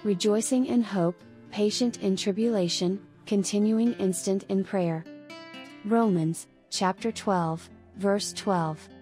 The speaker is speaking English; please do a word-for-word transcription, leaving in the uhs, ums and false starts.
rejoicing in hope, patient in tribulation, continuing instant in prayer. Romans, chapter twelve, verse twelve.